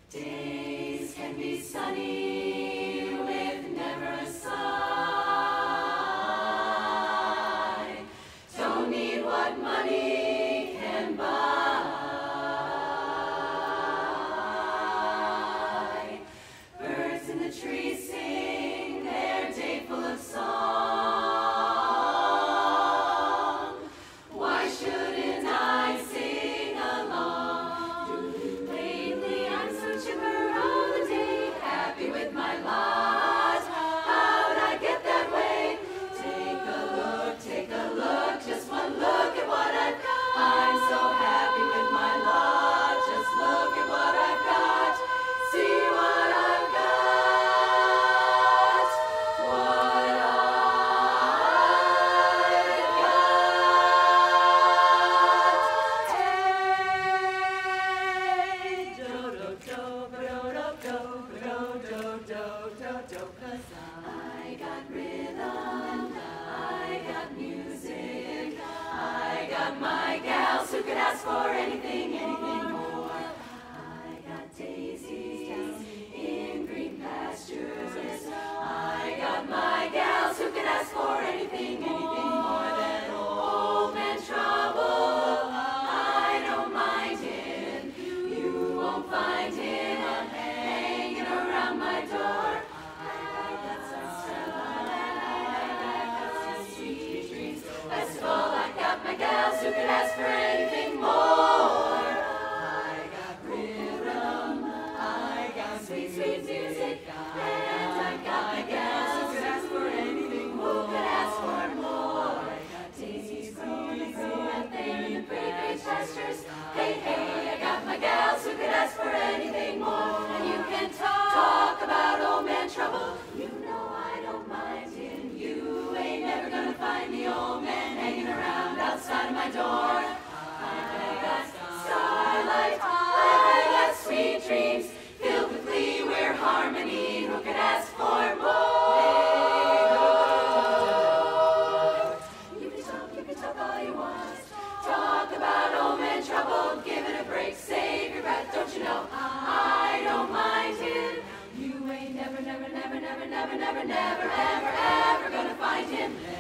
Days can be sunny with never a sigh. Don't need what money can buy. Birds in the trees sing their day full of song. Why shouldn't I sing along? Lately I'm so chipper all the day, happy with my lot. How'd I get that way? Take a look, just one look at what I've got. I'm so happy with my lot, just look at what I've got. See what I've got, what I've got. Hey, do-do-do, 'cause I got rhythm, I got music, I got my gals who could ask for anything, anything more. I got daisies in green pastures, I got my gals who could ask for anything, anything more than old man trouble. I don't mind him, you won't find him hanging around my door. I got some sweet dreams. Best of all, I got my gals who could ask for anything more. I got rhythm, I got sweet, sweet music, and I got my gals who could ask for anything more. Who could ask for more? I got daisies growing out there in the great, great pastures. Hey, hey, I got my gals who could ask for anything more. And you can talk about old man trouble. You know I don't mind him. You ain't never gonna find the old man hanging around outside of my door. I got starlight, I got sweet dreams, filled with glee, we're harmony. Who could ask for more? You can talk all you want. Talk about old man trouble, give it a break, save your breath, don't you know? I don't mind him. You ain't never, ever, ever gonna find him.